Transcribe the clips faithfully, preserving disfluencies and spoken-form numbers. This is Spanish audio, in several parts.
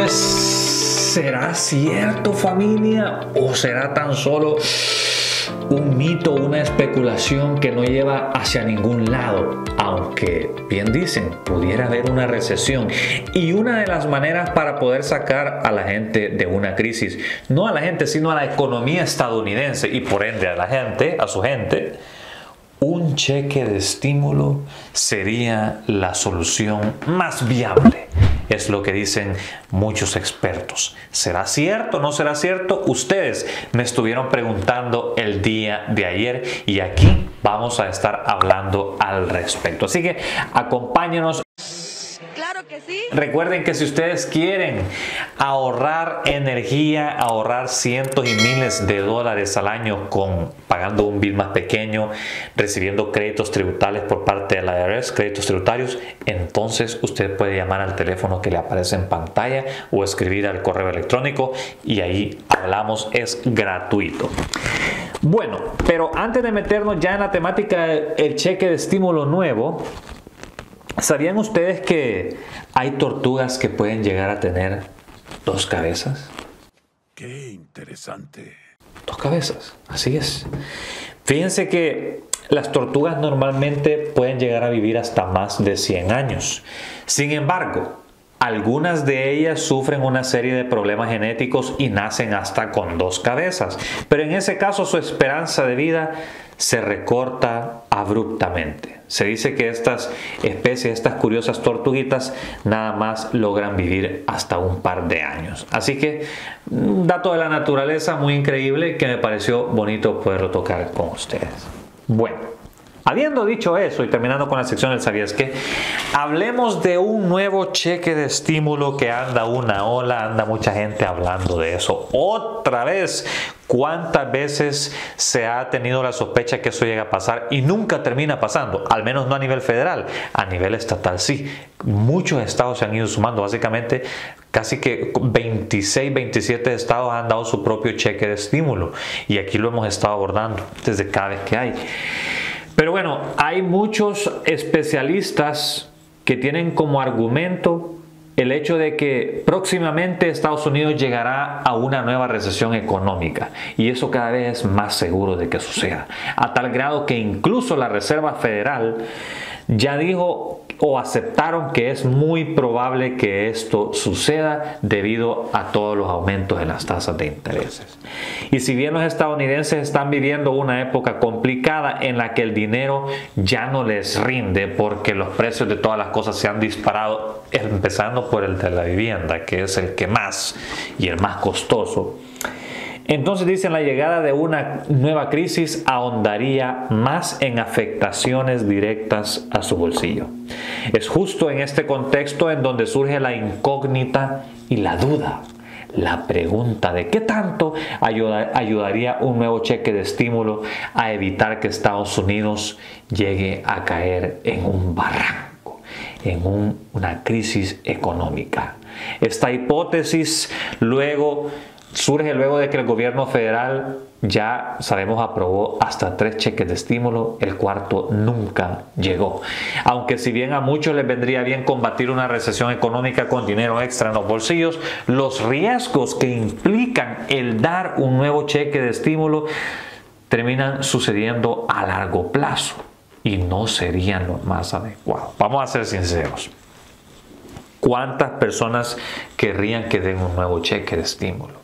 Entonces, ¿será cierto, familia? ¿O será tan solo un mito, una especulación que no lleva hacia ningún lado? Aunque, bien dicen, pudiera haber una recesión. Y una de las maneras para poder sacar a la gente de una crisis, no a la gente, sino a la economía estadounidense y por ende a la gente, a su gente, un cheque de estímulo sería la solución más viable. Es lo que dicen muchos expertos. ¿Será cierto o no será cierto? Ustedes me estuvieron preguntando el día de ayer y aquí vamos a estar hablando al respecto. Así que acompáñenos. Claro que sí. Recuerden que si ustedes quieren ahorrar energía, ahorrar cientos y miles de dólares al año con pagando un bill más pequeño, recibiendo créditos tributarios por parte de la I R S, créditos tributarios, entonces usted puede llamar al teléfono que le aparece en pantalla o escribir al correo electrónico y ahí hablamos, es gratuito. Bueno, pero antes de meternos ya en la temática del cheque de estímulo nuevo, ¿sabían ustedes que hay tortugas que pueden llegar a tener dos cabezas? ¡Qué interesante! Dos cabezas, así es. Fíjense que las tortugas normalmente pueden llegar a vivir hasta más de cien años. Sin embargo, algunas de ellas sufren una serie de problemas genéticos y nacen hasta con dos cabezas. Pero en ese caso su esperanza de vida se recorta abruptamente. Se dice que estas especies, estas curiosas tortuguitas, nada más logran vivir hasta un par de años. Así que un dato de la naturaleza muy increíble que me pareció bonito poderlo tocar con ustedes. Bueno, habiendo dicho eso y terminando con la sección del ¿sabías qué? Hablemos de un nuevo cheque de estímulo que anda una ola, anda mucha gente hablando de eso. Otra vez, ¿cuántas veces se ha tenido la sospecha que eso llega a pasar y nunca termina pasando? Al menos no a nivel federal, a nivel estatal sí. Muchos estados se han ido sumando, básicamente casi que veintiséis, veintisiete estados han dado su propio cheque de estímulo y aquí lo hemos estado abordando desde cada vez que hay. Pero bueno, hay muchos especialistas que tienen como argumento el hecho de que próximamente Estados Unidos llegará a una nueva recesión económica y eso cada vez es más seguro de que suceda, a tal grado que incluso la Reserva Federal ya dijo o aceptaron que es muy probable que esto suceda debido a todos los aumentos en las tasas de intereses. Y si bien los estadounidenses están viviendo una época complicada en la que el dinero ya no les rinde porque los precios de todas las cosas se han disparado, empezando por el de la vivienda, que es el que más y el más costoso, entonces dicen la llegada de una nueva crisis ahondaría más en afectaciones directas a su bolsillo. Es justo en este contexto en donde surge la incógnita y la duda. La pregunta de qué tanto ayuda, ayudaría un nuevo cheque de estímulo a evitar que Estados Unidos llegue a caer en un barranco, en un, una crisis económica. Esta hipótesis luego surge luego de que el gobierno federal, ya sabemos, aprobó hasta tres cheques de estímulo, el cuarto nunca llegó. Aunque si bien a muchos les vendría bien combatir una recesión económica con dinero extra en los bolsillos, los riesgos que implican el dar un nuevo cheque de estímulo terminan sucediendo a largo plazo y no serían lo más adecuado. Vamos a ser sinceros. ¿Cuántas personas querrían que den un nuevo cheque de estímulo?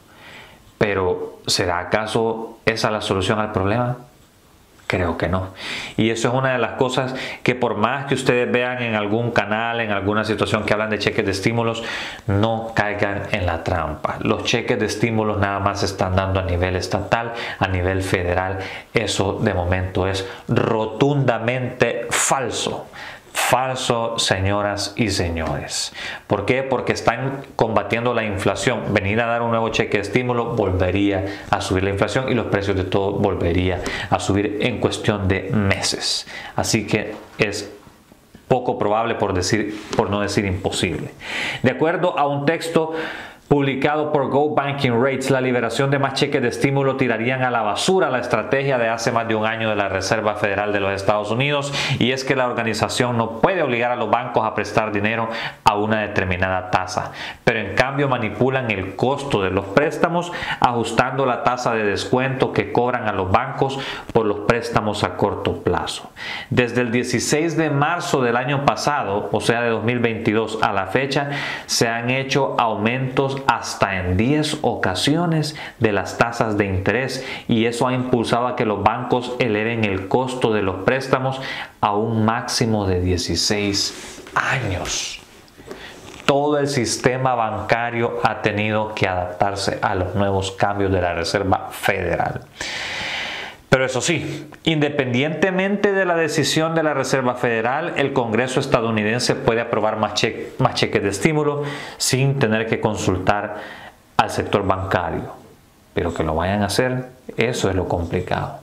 Pero, ¿será acaso esa la solución al problema? Creo que no. Y eso es una de las cosas que por más que ustedes vean en algún canal, en alguna situación que hablan de cheques de estímulos, no caigan en la trampa. Los cheques de estímulos nada más se están dando a nivel estatal, a nivel federal. Eso de momento es rotundamente falso. Falso, señoras y señores. ¿Por qué? Porque están combatiendo la inflación. Venir a dar un nuevo cheque de estímulo volvería a subir la inflación y los precios de todo volvería a subir en cuestión de meses. Así que es poco probable, por decir, por no decir imposible. De acuerdo a un texto publicado por Go Banking Rates, la liberación de más cheques de estímulo tirarían a la basura la estrategia de hace más de un año de la Reserva Federal de los Estados Unidos, y es que la organización no puede obligar a los bancos a prestar dinero a una determinada tasa, pero en cambio manipulan el costo de los préstamos ajustando la tasa de descuento que cobran a los bancos por los préstamos a corto plazo. Desde el dieciséis de marzo del año pasado, o sea de dos mil veintidós a la fecha, se han hecho aumentos hasta en diez ocasiones de las tasas de interés, y eso ha impulsado a que los bancos eleven el costo de los préstamos a un máximo de dieciséis años. Todo el sistema bancario ha tenido que adaptarse a los nuevos cambios de la Reserva Federal. Pero eso sí, independientemente de la decisión de la Reserva Federal, el Congreso estadounidense puede aprobar más, che más cheques de estímulo sin tener que consultar al sector bancario. Pero que lo vayan a hacer, eso es lo complicado.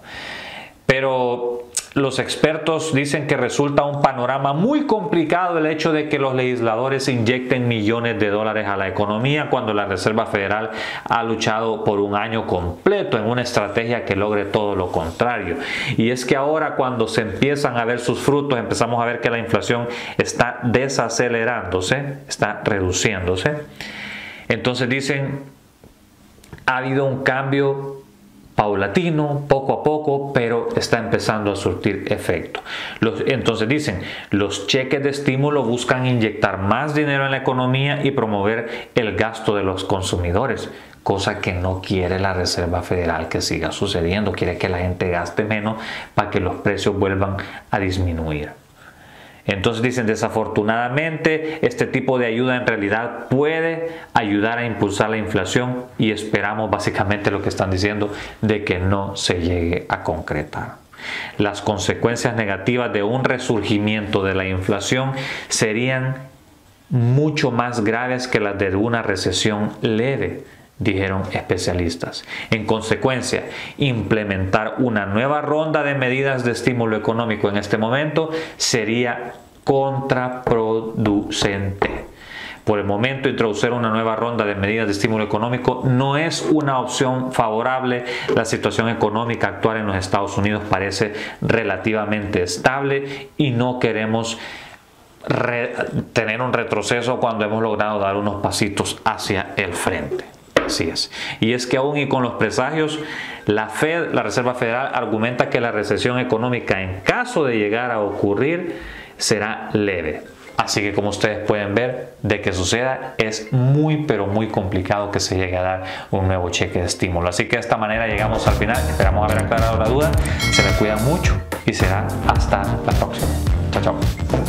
Pero los expertos dicen que resulta un panorama muy complicado el hecho de que los legisladores inyecten millones de dólares a la economía cuando la Reserva Federal ha luchado por un año completo en una estrategia que logre todo lo contrario. Y es que ahora, cuando se empiezan a ver sus frutos, empezamos a ver que la inflación está desacelerándose, está reduciéndose. Entonces dicen, ha habido un cambio paulatino, poco a poco, pero está empezando a surtir efecto. Los, entonces dicen, los cheques de estímulo buscan inyectar más dinero en la economía y promover el gasto de los consumidores, cosa que no quiere la Reserva Federal que siga sucediendo. Quiere que la gente gaste menos para que los precios vuelvan a disminuir. Entonces dicen, desafortunadamente, este tipo de ayuda en realidad puede ayudar a impulsar la inflación, y esperamos básicamente lo que están diciendo, de que no se llegue a concretar. Las consecuencias negativas de un resurgimiento de la inflación serían mucho más graves que las de una recesión leve, dijeron especialistas. En consecuencia, implementar una nueva ronda de medidas de estímulo económico en este momento sería contraproducente. Por el momento, introducir una nueva ronda de medidas de estímulo económico no es una opción favorable. La situación económica actual en los Estados Unidos parece relativamente estable y no queremos re- tener un retroceso cuando hemos logrado dar unos pasitos hacia el frente. Así es. Y es que aún y con los presagios, la Fed, la Reserva Federal, argumenta que la recesión económica, en caso de llegar a ocurrir, será leve. Así que, como ustedes pueden ver, de que suceda es muy pero muy complicado que se llegue a dar un nuevo cheque de estímulo. Así que de esta manera llegamos al final. Esperamos haber aclarado la duda. Se me cuidan mucho y será hasta la próxima. Chao, chao.